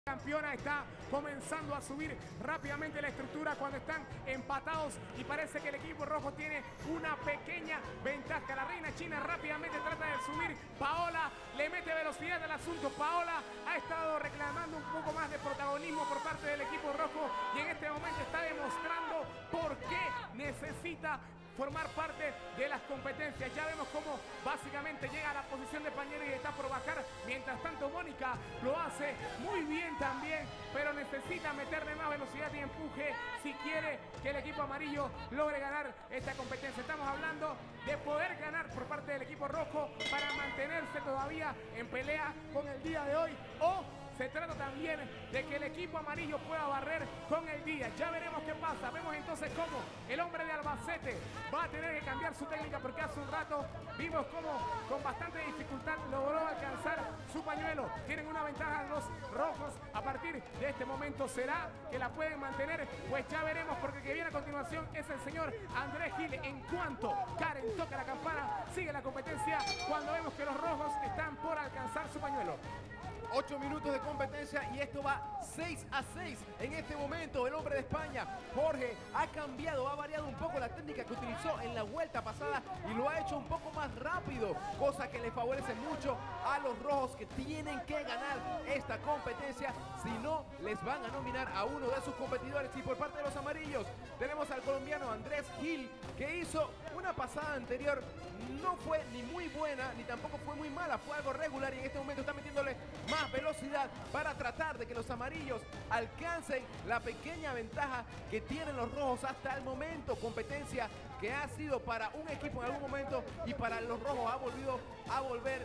Campeona está comenzando a subir rápidamente la estructura cuando están empatados y parece que el equipo rojo tiene una pequeña ventaja. La reina china rápidamente trata de subir. Paola le mete velocidad al asunto. Paola ha estado reclamando un poco más de protagonismo por parte del equipo rojo y en este momento está demostrando por qué necesita formar parte de las competencias. Ya vemos cómo básicamente llega a la posición de pañero y está por bajar. Mientras tanto Mónica lo hace muy bien también, pero necesita meterle más velocidad y empuje si quiere que el equipo amarillo logre ganar esta competencia. Estamos hablando de poder ganar por parte del equipo rojo para mantenerse todavía en pelea con el día de hoy, o se trata también de que el equipo amarillo pueda barrer con el día. Ya veremos qué pasa. Vemos entonces cómo el hombre de Albacete va a tener que cambiar su técnica, porque hace un rato vimos cómo con bastante dificultad logró alcanzar su pañuelo. Tienen una ventaja los rojos. A partir de este momento, ¿será que la pueden mantener? Pues ya veremos, porque el que viene a continuación es el señor Andrés Gil. En cuanto Karen toca la campana, sigue la competencia cuando vemos que los rojos están por alcanzar su pañuelo. 8 minutos de competencia y esto va 6-6 en este momento. El hombre de España, Jorge, ha cambiado, ha variado un poco la técnica que utilizó en la vuelta pasada y lo ha hecho un poco más rápido, cosa que le favorece mucho a los rojos, que tienen que ganar esta competencia, si no les van a nominar a uno de sus competidores. Y por parte de los amarillos tenemos al colombiano Andrés Gil, que hizo una pasada anterior. No fue ni muy buena, ni tampoco fue muy mala, fue algo regular, y en este momento está metiéndole más velocidad para tratar de que los amarillos alcancen la pequeña ventaja que tienen los rojos hasta el momento. Competencia que ha sido para un equipo en algún momento y para los rojos ha volver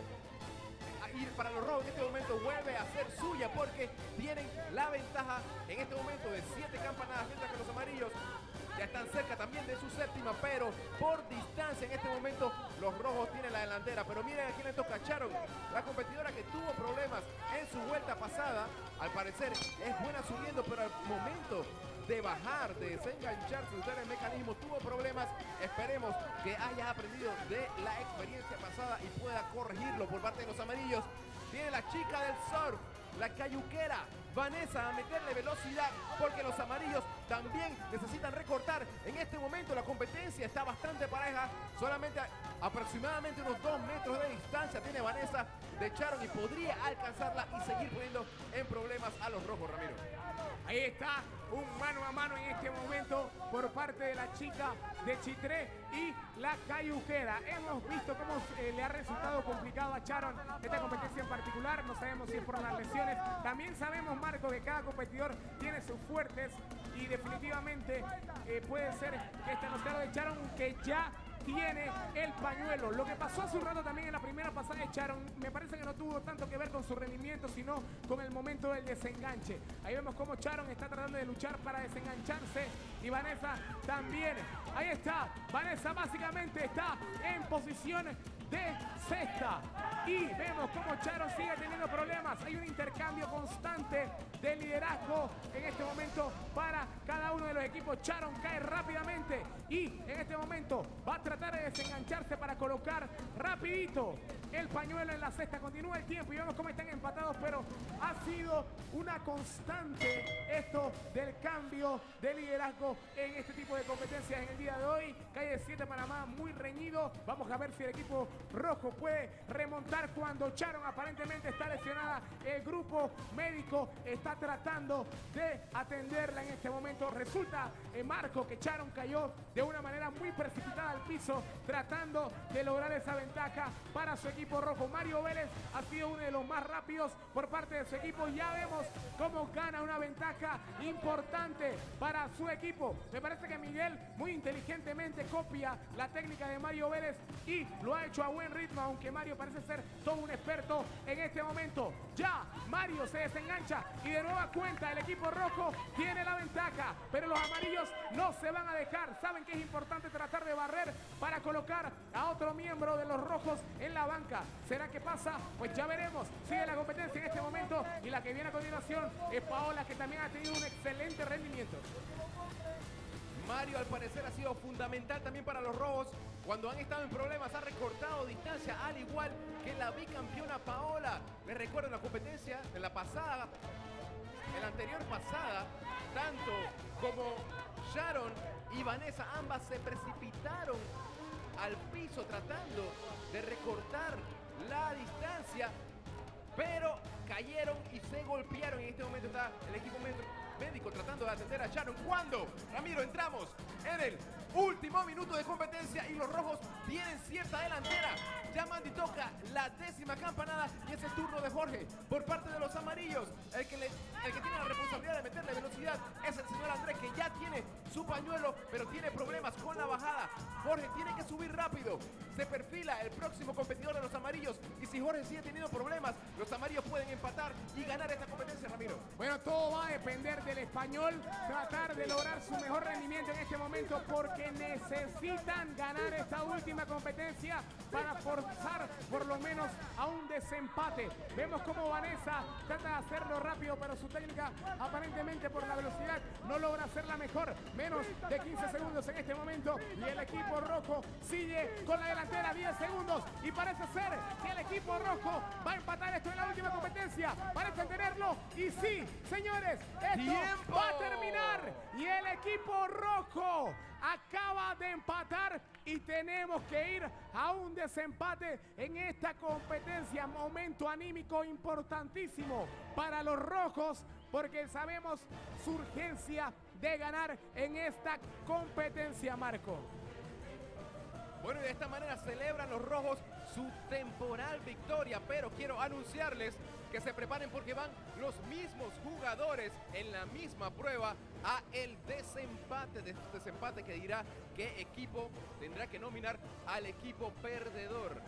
a ir para los rojos en este momento, vuelve a ser suya, porque tienen la ventaja en este momento de 7 campanadas, mientras que los amarillos ya están cerca también de su séptima, pero por distancia en este momento los rojos tienen la delantera. Pero miren a quién le toca. Sharon, la competidora que tuvo problemas en su vuelta pasada, al parecer es buena subiendo, pero al momento de bajar, de desengancharse, de usar el mecanismo, tuvo problemas. Esperemos que haya aprendido de la experiencia pasada y pueda corregirlo por parte de los amarillos. Tiene la chica del surf, la cayuquera, Vanessa, a meterle velocidad, porque los amarillos también necesitan recortar. En este momento la competencia está bastante pareja, solamente aproximadamente unos 2 metros de distancia tiene Vanessa de Sharon y podría alcanzarla y seguir poniendo en problemas a los rojos, Ramiro. Ahí está un mano a mano en este momento por parte de la chica de Chitré y la cayuquera. Hemos visto cómo le ha resultado complicado a Sharon esta competencia en particular. No sabemos si es por las lesiones. También sabemos, Marco, que cada competidor tiene sus fuertes y definitivamente puede ser que esta no sea lo de Sharon, que ya tiene el pañuelo. Lo que pasó hace un rato también en la primera pasada de Sharon, me parece que no tuvo tanto que ver con su rendimiento, sino con el momento del desenganche. Ahí vemos cómo Sharon está tratando de luchar para desengancharse y Vanessa también. Ahí está, Vanessa básicamente está en posición de cesta y vemos cómo Sharon sigue teniendo problemas. Hay un intercambio constante de liderazgo en este momento para cada uno de los equipos. Sharon cae rápidamente y en este momento va a tratar de desengancharse para colocar rapidito el pañuelo en la cesta. Continúa el tiempo y vemos cómo están empatados, pero ha sido una constante esto del cambio de liderazgo en este tipo de competencias en el día de hoy. Calle 7 Panamá muy reñido. Vamos a ver si el equipo rojo puede remontar cuando Sharon aparentemente está lesionada. El grupo médico está tratando de atenderla en este momento. Resulta, Marco, que Sharon cayó de una manera muy precipitada al piso, tratando de lograr esa ventaja para su equipo rojo. Mario Vélez ha sido uno de los más rápidos por parte de su equipo. Ya vemos cómo gana una ventaja importante para su equipo. Me parece que Miguel muy inteligentemente copia la técnica de Mario Vélez y lo ha hecho a buen ritmo, aunque Mario parece ser todo un experto en este momento. Ya Mario se desengancha y de nueva cuenta el equipo rojo tiene la ventaja, pero los amarillos no se van a dejar. Saben que es importante tratar de barrer para colocar a otro miembro de los rojos en la banca. ¿Será que pasa? Pues ya veremos. Sigue la competencia en este momento y la que viene a continuación es Paola, que también ha tenido un excelente rendimiento. Mario al parecer ha sido fundamental también para los rojos. Cuando han estado en problemas ha recortado distancia, al igual que la bicampeona Paola. Les recuerdo, la competencia de la pasada anterior pasada, tanto como Sharon y Vanessa, ambas se precipitaron al piso tratando de recortar la distancia, pero cayeron y se golpearon. En este momento está el equipo médico tratando de atender a Sharon. Cuando, Ramiro, entramos en el último minuto de competencia y los rojos tienen cierta delantera. Ya Mandy toca la 10ª campanada y es el turno de Jorge por parte de los amarillos. El que tiene la responsabilidad de meterle velocidad es el señor Andrés, que ya tiene su pañuelo, pero tiene problemas con la bajada. Jorge tiene que subir rápido. Se perfila el próximo competidor de los amarillos, y si Jorge sigue teniendo problemas, los amarillos pueden empatar y ganar esta competencia, Ramiro. Bueno, todo va a depender del español, tratar de lograr su mejor rendimiento en este momento, porque necesitan ganar esta última competencia para forzar por lo menos a un desempate. Vemos como Vanessa trata de hacerlo rápido, pero su técnica, aparentemente por la velocidad, no logra hacerla mejor. Menos de 15 segundos en este momento y el equipo rojo sigue con la delantera, 10 segundos, y parece ser que el equipo rojo va a empatar esto en la última competencia. Parece tenerlo, y sí, señores, esto va a terminar y el equipo rojo acaba de empatar y tenemos que ir a un desempate en esta competencia. Momento anímico importantísimo para los rojos, porque sabemos su urgencia de ganar en esta competencia, Marco. Bueno, y de esta manera celebran los rojos su temporal victoria, pero quiero anunciarles que se preparen porque van los mismos jugadores en la misma prueba a el desempate que dirá qué equipo tendrá que nominar al equipo perdedor.